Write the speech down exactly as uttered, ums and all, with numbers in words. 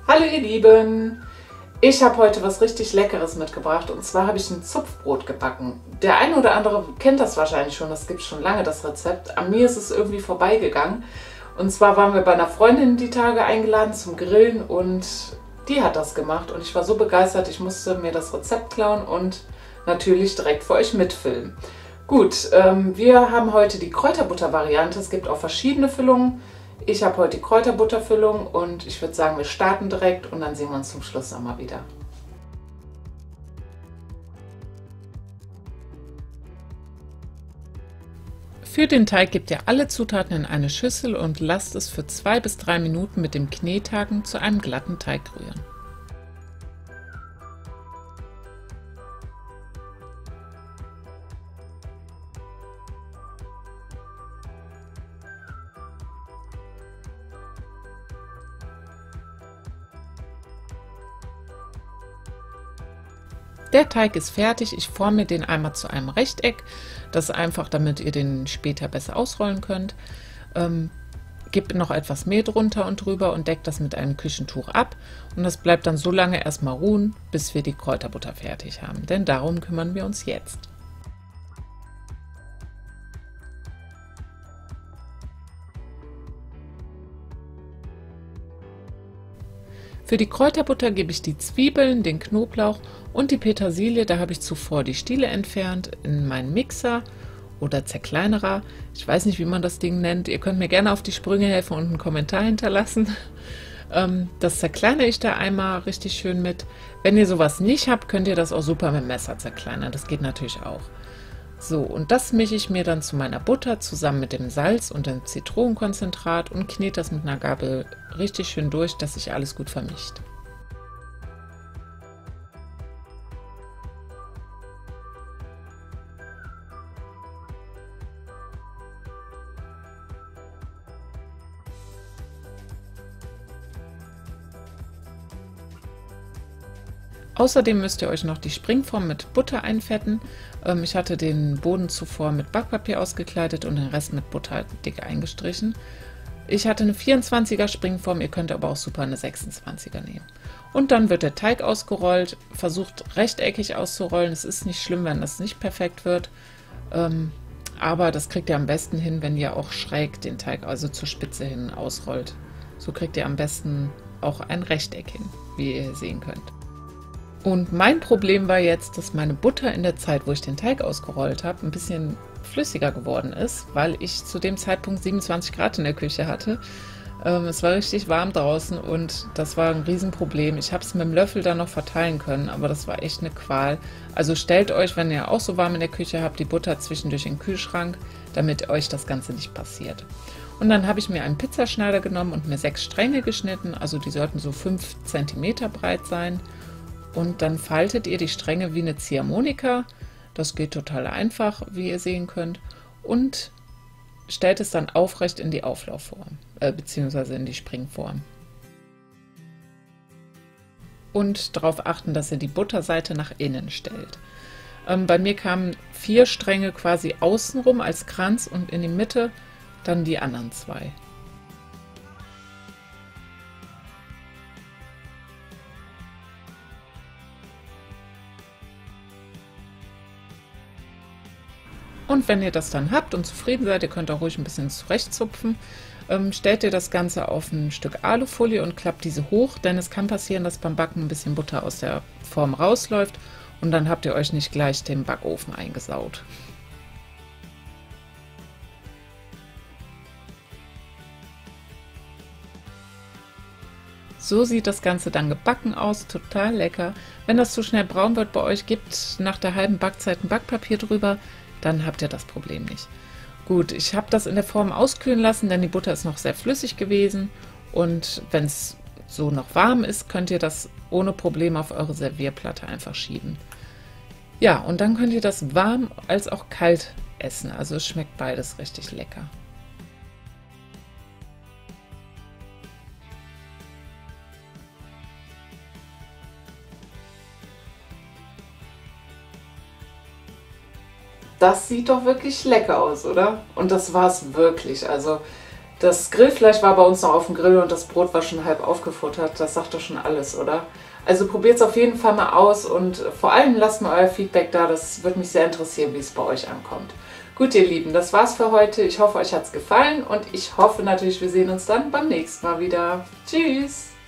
Hallo ihr Lieben! Ich habe heute was richtig Leckeres mitgebracht und zwar habe ich ein Zupfbrot gebacken. Der eine oder andere kennt das wahrscheinlich schon, das gibt es schon lange, das Rezept. An mir ist es irgendwie vorbeigegangen. Und zwar waren wir bei einer Freundin die Tage eingeladen zum Grillen und die hat das gemacht. Und ich war so begeistert, ich musste mir das Rezept klauen und natürlich direkt für euch mitfilmen. Gut, ähm, wir haben heute die Kräuterbutter-Variante. Es gibt auch verschiedene Füllungen. Ich habe heute die Kräuterbutterfüllung und ich würde sagen, wir starten direkt und dann sehen wir uns zum Schluss nochmal wieder. Für den Teig gebt ihr alle Zutaten in eine Schüssel und lasst es für zwei bis drei Minuten mit dem Knethaken zu einem glatten Teig rühren. Der Teig ist fertig, ich forme den einmal zu einem Rechteck, das ist einfach, damit ihr den später besser ausrollen könnt. Ähm, gebt noch etwas Mehl drunter und drüber und deckt das mit einem Küchentuch ab und das bleibt dann so lange erstmal ruhen, bis wir die Kräuterbutter fertig haben, denn darum kümmern wir uns jetzt. Für die Kräuterbutter gebe ich die Zwiebeln, den Knoblauch und die Petersilie, da habe ich zuvor die Stiele entfernt, in meinen Mixer oder Zerkleinerer. Ich weiß nicht, wie man das Ding nennt. Ihr könnt mir gerne auf die Sprünge helfen und einen Kommentar hinterlassen. Das zerkleinere ich da einmal richtig schön mit. Wenn ihr sowas nicht habt, könnt ihr das auch super mit dem Messer zerkleinern. Das geht natürlich auch. So, und das mische ich mir dann zu meiner Butter zusammen mit dem Salz und dem Zitronenkonzentrat und knete das mit einer Gabel richtig schön durch, dass sich alles gut vermischt. Außerdem müsst ihr euch noch die Springform mit Butter einfetten. Ähm, ich hatte den Boden zuvor mit Backpapier ausgekleidet und den Rest mit Butter dick eingestrichen. Ich hatte eine vierundzwanziger Springform, ihr könnt aber auch super eine sechsundzwanziger nehmen. Und dann wird der Teig ausgerollt, versucht rechteckig auszurollen. Es ist nicht schlimm, wenn das nicht perfekt wird, ähm, aber das kriegt ihr am besten hin, wenn ihr auch schräg den Teig, also zur Spitze hin, ausrollt. So kriegt ihr am besten auch ein Rechteck hin, wie ihr hier sehen könnt. Und mein Problem war jetzt, dass meine Butter in der Zeit, wo ich den Teig ausgerollt habe, ein bisschen flüssiger geworden ist, weil ich zu dem Zeitpunkt siebenundzwanzig Grad in der Küche hatte. Ähm, es war richtig warm draußen und das war ein Riesenproblem. Ich habe es mit dem Löffel dann noch verteilen können, aber das war echt eine Qual. Also stellt euch, wenn ihr auch so warm in der Küche habt, die Butter zwischendurch in den Kühlschrank, damit euch das Ganze nicht passiert. Und dann habe ich mir einen Pizzaschneider genommen und mir sechs Stränge geschnitten, also die sollten so fünf Zentimeter breit sein. Und dann faltet ihr die Stränge wie eine Ziehharmonika, das geht total einfach, wie ihr sehen könnt, und stellt es dann aufrecht in die Auflaufform, äh, beziehungsweise in die Springform. Und darauf achten, dass ihr die Butterseite nach innen stellt. Ähm, bei mir kamen vier Stränge quasi außenrum als Kranz und in die Mitte dann die anderen zwei. Und wenn ihr das dann habt und zufrieden seid, ihr könnt auch ruhig ein bisschen zurechtzupfen, ähm, stellt ihr das Ganze auf ein Stück Alufolie und klappt diese hoch, denn es kann passieren, dass beim Backen ein bisschen Butter aus der Form rausläuft und dann habt ihr euch nicht gleich den Backofen eingesaut. So sieht das Ganze dann gebacken aus, total lecker. Wenn das zu schnell braun wird bei euch, gebt nach der halben Backzeit ein Backpapier drüber, dann habt ihr das Problem nicht. Gut, ich habe das in der Form auskühlen lassen, denn die Butter ist noch sehr flüssig gewesen und wenn es so noch warm ist, könnt ihr das ohne Probleme auf eure Servierplatte einfach schieben. Ja, und dann könnt ihr das warm als auch kalt essen, also es schmeckt beides richtig lecker. Das sieht doch wirklich lecker aus, oder? Und das war es wirklich. Also Das Grillfleisch war bei uns noch auf dem Grill und das Brot war schon halb aufgefuttert. Das sagt doch schon alles, oder? Also probiert es auf jeden Fall mal aus und vor allem lasst mir euer Feedback da. Das würde mich sehr interessieren, wie es bei euch ankommt. Gut, ihr Lieben, das war's für heute. Ich hoffe, euch hat's gefallen und ich hoffe natürlich, wir sehen uns dann beim nächsten Mal wieder. Tschüss!